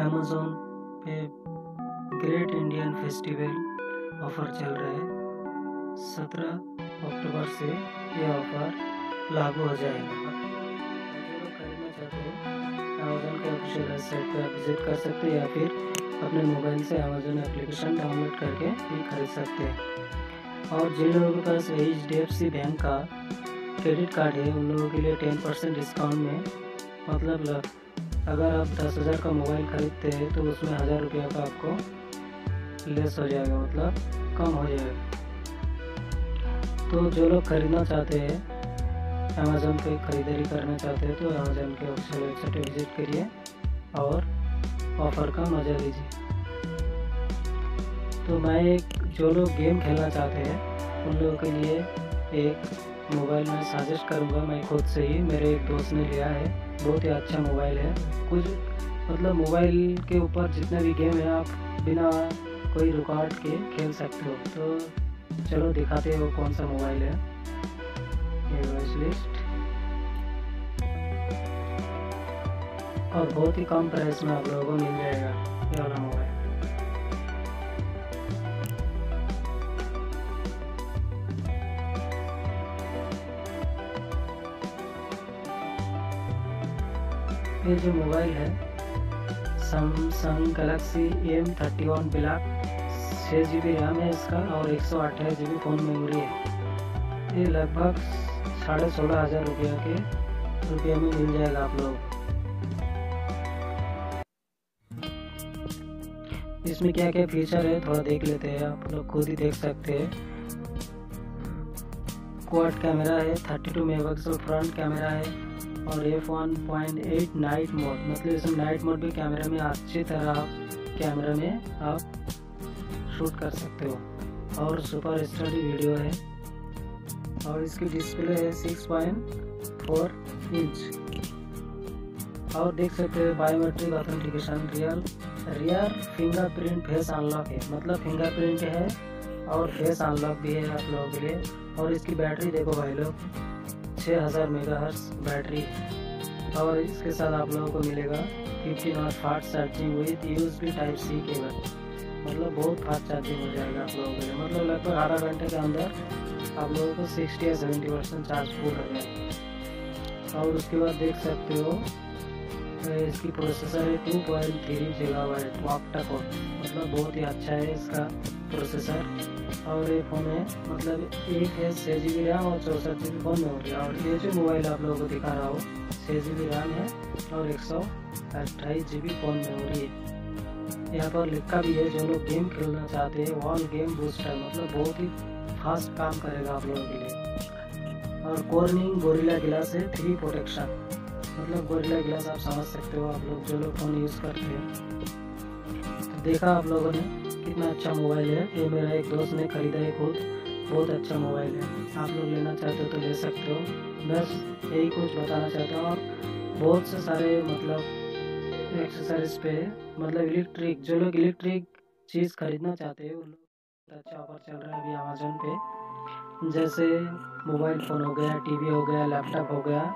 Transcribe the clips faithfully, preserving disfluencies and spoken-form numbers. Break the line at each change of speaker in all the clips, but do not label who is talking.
Amazon पे great Indian festival offer चल रहा है। सत्रह अक्टूबर से ये ऑफ़र लागू हो जाएगा। जो लोग खरीदना चाहते हैं अमेज़न के ऑफिशियल वेबसाइट पर विजिट कर सकते हैं या फिर अपने मोबाइल से अमेज़न एप्लीकेशन डाउनलोड करके भी खरीद सकते हैं। और जिन लोगों के पास H D F C bank का क्रेडिट कार्ड है उन लोगों के लिए टेन परसेंट डिस्काउंट में, मतलब अगर आप दस हज़ार का मोबाइल खरीदते हैं तो उसमें हज़ार रुपये का आपको लेस हो जाएगा, मतलब कम हो जाएगा। तो जो लोग खरीदना चाहते हैं अमेज़न पे ख़रीदारी करना चाहते हैं तो अमेज़न के ऑफिशियल वेबसाइट पर विजिट करिए और ऑफ़र का मज़ा लीजिए। तो मैं एक जो लोग गेम खेलना चाहते हैं उन लोगों के लिए एक मोबाइल में सजेस्ट करूँगा। मैं खुद से ही, मेरे एक दोस्त ने लिया है, बहुत ही अच्छा मोबाइल है। कुछ मतलब मोबाइल के ऊपर जितने भी गेम है आप बिना कोई रुकावट के खेल सकते हो। तो चलो दिखाते हैं वो कौन सा मोबाइल है। ये वॉइस लिस्ट, और बहुत ही कम प्राइस में आप लोगों को मिल जाएगा ये वाला मोबाइल। ये जो मोबाइल है Samsung Galaxy M thirty one black, छः जी बी रैम है इसका और एक सौ अट्ठाईस जी बी फ़ोन मेमोरी है। ये लगभग साढ़े सोलह हज़ार रुपये के रुपये में मिल जाएगा आप लोग। इसमें क्या क्या फीचर है थोड़ा देख लेते हैं, आप लोग खुद ही देख सकते हैं। क्वाड कैमरा है, thirty two megapixel front camera है और F one point eight night mode, मतलब इसमें नाइट मोड भी कैमरा में अच्छी तरह आप कैमरा में आप शूट कर सकते हो। और सुपर एच डी वीडियो है और इसकी डिस्प्ले है सिक्स पॉइंट फोर इंच। और देख सकते हो biometric authentication, real rear fingerprint face unlock है, मतलब फिंगरप्रिंट है और फेस अनलॉक भी है आप लोगों के लिए। और इसकी बैटरी देखो भाई लोग, छः हज़ार मेगाहर्ट्ज़ बैटरी। और इसके साथ आप लोगों को मिलेगा fifteen watt fast charging with USB type C cable, मतलब बहुत फास्ट चार्जिंग हो जाएगा आप लोगों के लिए। मतलब लगभग आधा घंटे के अंदर आप लोगों को सिक्सटी या सेवेंटी परसेंट चार्ज फुल हो जाएगा। और उसके बाद देख सकते हो इसकी प्रोसेसर है two point three gigabyte octa core, मतलब बहुत ही अच्छा है इसका प्रोसेसर। और ये फ़ोन है मतलब एक है छः जी बी रैम और चौंसठ जी बी फ़ोन मेमोरी। और ये जो मोबाइल आप लोगों को दिखा रहा हो छः जी बी रैम है और एक सौ अट्ठाईस जी बी फ़ोन मेमोरी है। यहाँ पर लिखा भी है जो लोग गेम खेलना चाहते हैं वन गेम बूस्टर, मतलब बहुत ही फास्ट काम करेगा आप लोगों के लिए। और कॉर्निंग गोरिल्ला ग्लास है थ्री प्रोटेक्शन, मतलब गोरिल्ला ग्लास आप समझ सकते हो आप लोग जो लोग फ़ोन यूज़ करते हैं। तो देखा आप लोगों ने कितना अच्छा मोबाइल है। ये मेरा एक दोस्त ने खरीदा है खुद, बहुत अच्छा मोबाइल है। आप लोग लेना चाहते हो तो ले सकते हो। बस यही कुछ बताना चाहता हूँ। और बहुत से सारे मतलब एक्सेसरीज पे, मतलब इलेक्ट्रिक, जो लोग इलेक्ट्रिक चीज़ खरीदना चाहते हैं उन लोग अच्छा ऑफर चल रहा है अभी अमेज़न पे। जैसे मोबाइल फ़ोन हो गया, टीवी हो गया, लैपटॉप हो गया,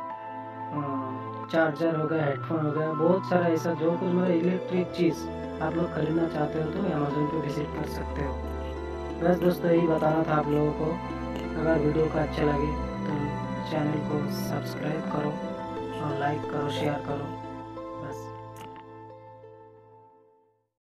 चार्जर हो गया, हेडफोन हो गया, बहुत सारा ऐसा जो कुछ मतलब इलेक्ट्रिक चीज़ आप लोग खरीदना चाहते हो तो अमेज़न पे विजिट कर सकते हो। बस दोस्तों यही बताना था आप लोगों को। अगर वीडियो का अच्छा लगे तो चैनल को सब्सक्राइब करो और लाइक करो, शेयर करो।